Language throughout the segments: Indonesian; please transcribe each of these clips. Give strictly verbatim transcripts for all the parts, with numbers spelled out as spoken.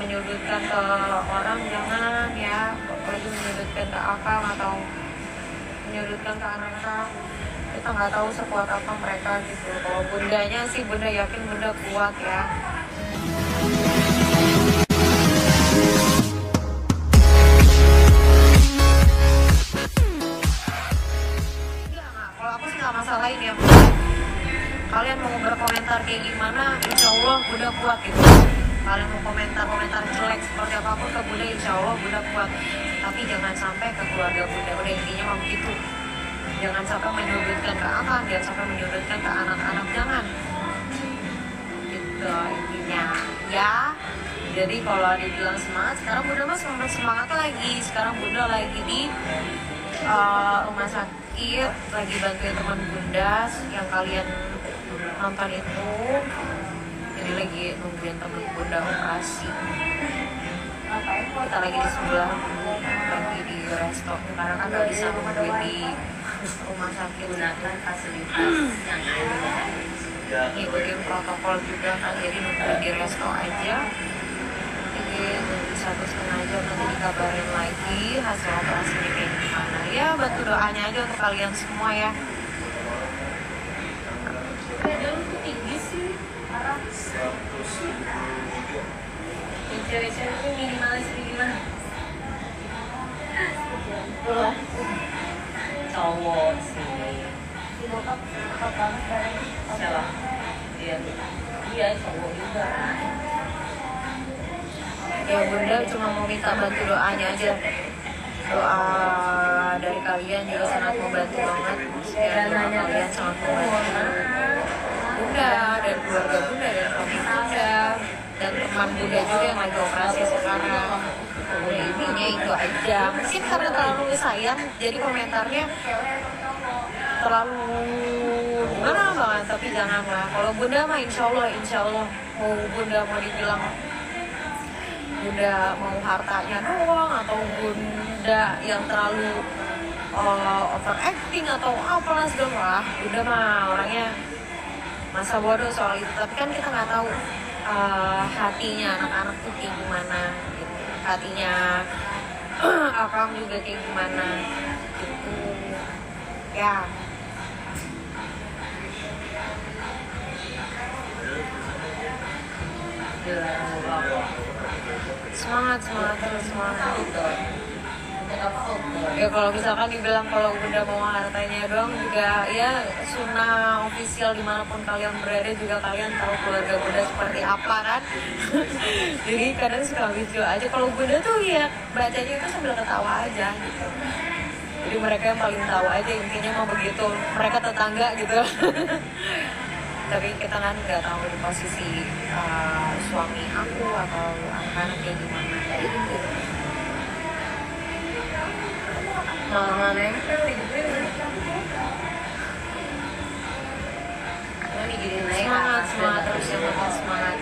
menyudutkan ke orang jangan ya, apalagi menyudutkan ke akang atau menyudutkan ke anak-anak. Kita nggak tahu sekuat apa mereka gitu. Kalau bundanya sih, bunda yakin bunda kuat ya. Enggak, enggak. Kalau aku sih nggak masalahin ya. Kalian mau berkomentar kayak gimana, insya Allah bunda kuat gitu. Kalian mau komentar-komentar jelek seperti apapun ke bunda, insya Allah bunda kuat. Tapi jangan sampai ke keluarga bunda. Udah intinya mau gitu. Jangan sampai menyudutkan ke akang, jangan sampai menyudutkan ke anak-anak, jangan. Gitu intinya ya. Jadi kalau dibilang semangat, sekarang bunda mah semakin semangat lagi. Sekarang bunda lagi di uh, rumah sakit, lagi bantuin teman bunda yang kalian nonton itu. Jadi lagi nungguin temen bunda operasi. Kita lagi di sebelah, lagi di resto karena kan gak bisa nungguin di rumah sakit. Gunakan fasilitas yang ada, ngikutin protokol juga kan, jadi nungguin di resto aja. Jadi nunggu satu setengah jam, nanti dikabarin lagi hasil operasinya kayak gimana. Ya bantu doanya aja untuk kalian semua ya. Tinggi sih, parah. Cewek-cewek itu minimalis gimana? Cowok sih. Si bokap bokap banget kan? Siapa? Iya. Iya cowok juga. Ya bunda cuma mau minta bantu doanya aja. Doa dari kalian juga sangat membantu banget. Ya doa kalian sangat membantu bunda dan keluarga bunda dan suami bunda dan teman bunda juga yang lagi operasi sekarang. Udah intinya itu aja. Mungkin karena terlalu sayang jadi komentarnya terlalu gimana banget, tapi janganlah. Kalau bunda mah insya Allah, insya Allah mau bunda mau dibilang bunda mau hartanya doang atau bunda yang terlalu uh, overacting atau apalah segala, bunda mah orangnya masa bodoh soal itu. Tapi kan kita nggak tahu uh, hatinya anak-anak tuh kayak gimana gitu. Hatinya akang juga kayak gimana gitu ya. Semangat, semangat terus, semangat gitu. Ya kalau misalkan dibilang kalau bunda mau hartanya doang juga ya sunnah official dimanapun kalian berada juga kalian tahu keluarga bunda seperti apa kan. Jadi kadang suka lucu aja kalau bunda tuh ya bacanya itu sambil ketawa aja gitu. Jadi mereka yang paling tahu aja intinya mau begitu, mereka tetangga gitu. Tapi kita kan nggak tahu di posisi uh, suami aku atau anak-anak kayak gimana. Jadi gitu. Mama nempel di gue. Semangat, semangat terus ya, makan semangat.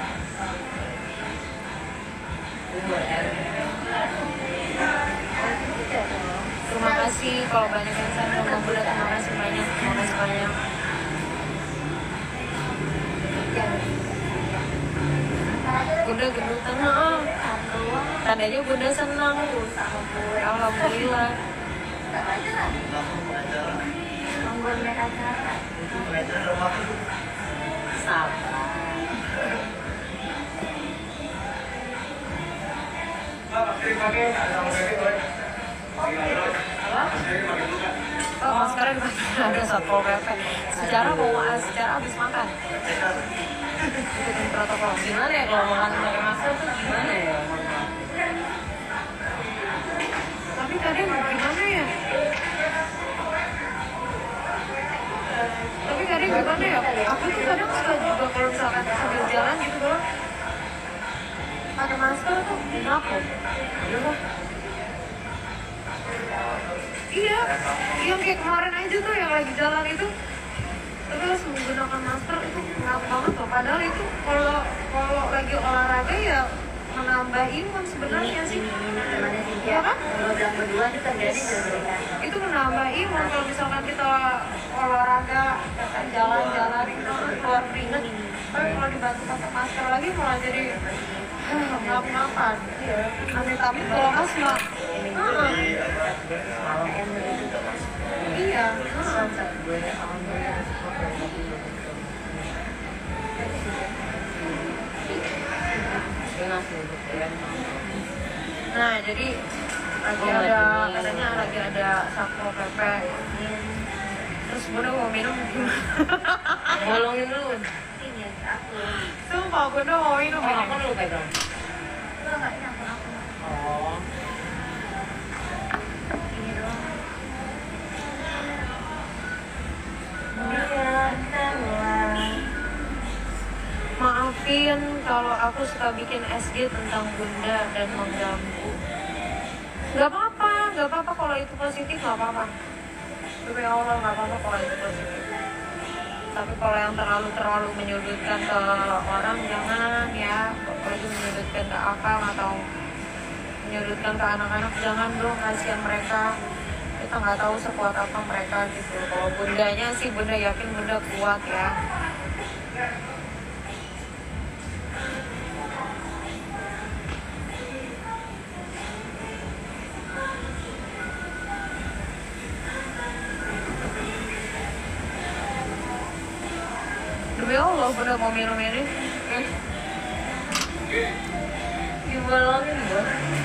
Terima kasih kalau banyak yang saya mau bulat, terima kasih banyak, terima kasih banyak. Bunda gendutan, oh. Tandanya bunda senang. Alhamdulillah. Sabar. Oh, maskernya ada satpol P P. Secara mau secara habis makan. Ikutin protokol. Gimana ya kalau makan pakai masker tuh gimana ya? Tapi kadang gimana ya? Tapi kadang gimana ya? Aku tuh kadang suka juga kalau misalkan sambil jalan gitu doang pakai masker tuh kenapa? Iya, yang kayak kemarin aja tuh yang lagi jalan itu terus menggunakan masker itu kenapa banget loh. Padahal itu kalau kalau lagi olahraga ya menambah imun sebenarnya sih. Ya kan? Kalau bilang berdua itu terjadi itu menambah imun kalau misalkan kita olahraga kan jalan-jalan itu keluar keringat. Tapi kalau dibantu pakai masker lagi malah jadi ngap-ngapan. Amit-amit kalau asma. Iya. Nah, jadi lagi ada, katanya lagi ada Satpol P P. Terus Bunda mau minum gimana? Bolongin dulu. Sumpah Bunda mau minum. Oh, aku dulu pegang. Oh. Ini doang. Maafin kalau aku suka bikin S G tentang Bunda dan mengganggu. Gak apa-apa, gak apa-apa kalau itu positif, gak apa-apa. Demi Allah gak apa-apa kalau itu positif. Tapi kalau yang terlalu-terlalu menyudutkan ke orang, jangan ya. Kalau itu menyudutkan ke akal atau menyudutkan ke anak-anak, jangan dong, kasihan mereka. Kita nggak tahu sekuat apa mereka gitu. Kalau bundanya sih, Bunda yakin Bunda kuat ya. Demi Allah, Bunda mau minum ini. Dibolongin, Bu.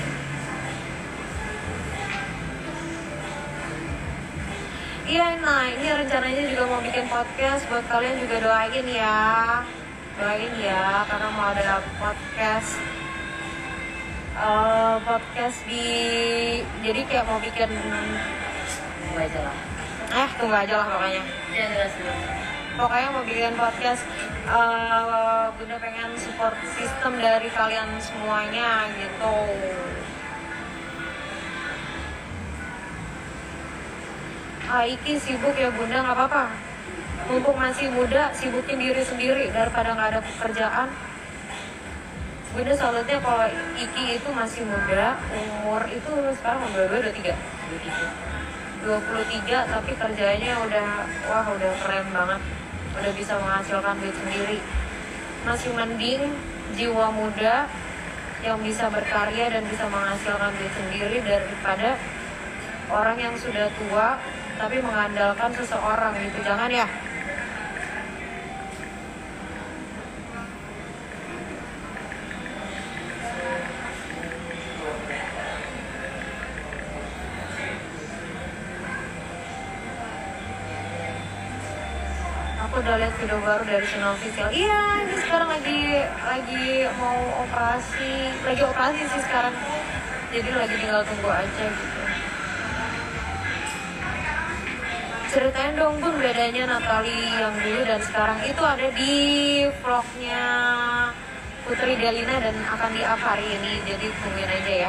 Iya, nah ini rencananya juga mau bikin podcast. Buat kalian juga doain ya. Doain ya, karena mau ada podcast uh, Podcast di, jadi kayak mau bikin, Tunggu aja lah. Eh tunggu aja lah pokoknya. Ya, jelas dulu. Pokoknya mau bikin podcast. uh, Bunda pengen support sistem dari kalian semuanya gitu. Ah, Iki sibuk ya Bunda, nggak apa-apa. Mumpung masih muda, sibukin diri sendiri daripada nggak ada pekerjaan. Bunda salutnya kalau Iki itu masih muda, umur itu sekarang umur berapa? dua puluh tiga? dua puluh tiga, tapi kerjanya udah, wah udah keren banget. Udah bisa menghasilkan duit sendiri. Masih mending jiwa muda yang bisa berkarya dan bisa menghasilkan duit sendiri daripada orang yang sudah tua tapi mengandalkan seseorang gitu. Jangan ya. Aku udah lihat video baru dari channel official. Iya, ini sekarang lagi lagi mau operasi, lagi operasi sih sekarang. Jadi lagi tinggal tunggu aja gitu. Ceritain dong Bun bedanya Natali yang dulu dan sekarang. Itu ada di vlognya Putri Delina dan akan di-up hari ini. Jadi tungguin aja ya.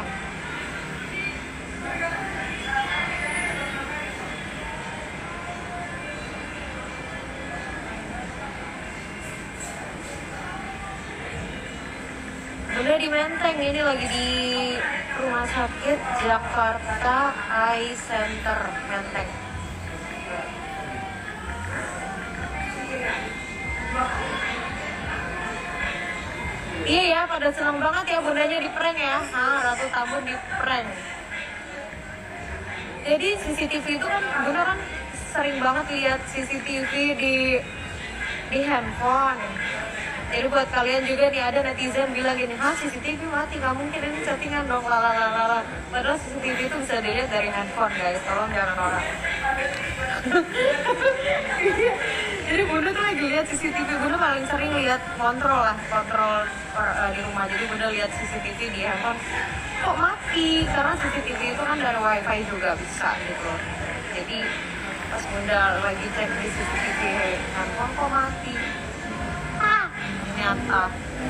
Bunda di Menteng, ini lagi di Rumah Sakit Jakarta Eye Center Menteng. Iya ya, pada senang banget ya bundanya di prank ya. Nah, Ratu Tambun di prank. Jadi C C T V itu kan, Bunda kan sering banget lihat C C T V di di handphone. Jadi buat kalian juga nih, ada netizen bilang gini, "Hah, C C T V mati, nggak mungkin, ini settingan dong, lalalala." Padahal C C T V itu bisa dilihat dari handphone guys, tolong jangan norak. Jadi Bunda tuh lagi lihat C C T V, Bunda paling sering lihat kontrol lah, kontrol per, uh, di rumah. Jadi Bunda lihat C C T V di handphone, kok mati? Karena C C T V itu kan dari wifi juga bisa gitu. Jadi pas Bunda lagi cek di C C T V handphone, kok mati? Ah, ternyata.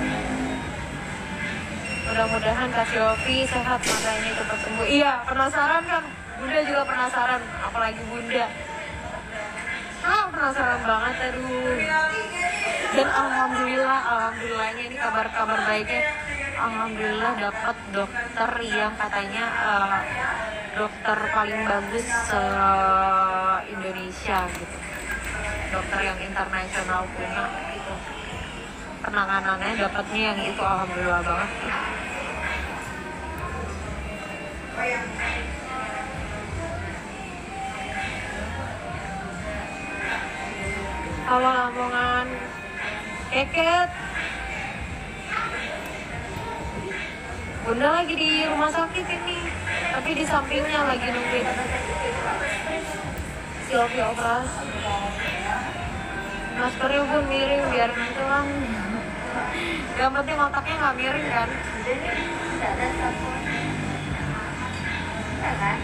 Mudah-mudahan Kak Silvi sehat, matanya cepat sembuh. Iya, penasaran kan? Bunda juga penasaran, apalagi Bunda. Ah, penasaran banget, aduh. Dan alhamdulillah, alhamdulillahnya ini kabar-kabar baiknya. Alhamdulillah dapat dokter yang katanya uh, dokter paling bagus se-Indonesia gitu. Dokter yang internasional punya gitu. penanganannya dapatnya yang itu alhamdulillah banget. Awal omongan Keket, Bunda lagi di rumah sakit ini, tapi di sampingnya lagi nungguin si Opi operasi. Maskernya pun miring biar tulang. Yang penting otaknya nggak miring kan? Tidak ada satu. Tidak kan?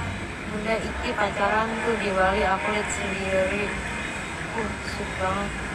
Bunda Iki pacaran tuh di Bali, aku lihat sendiri. Uh, sip banget.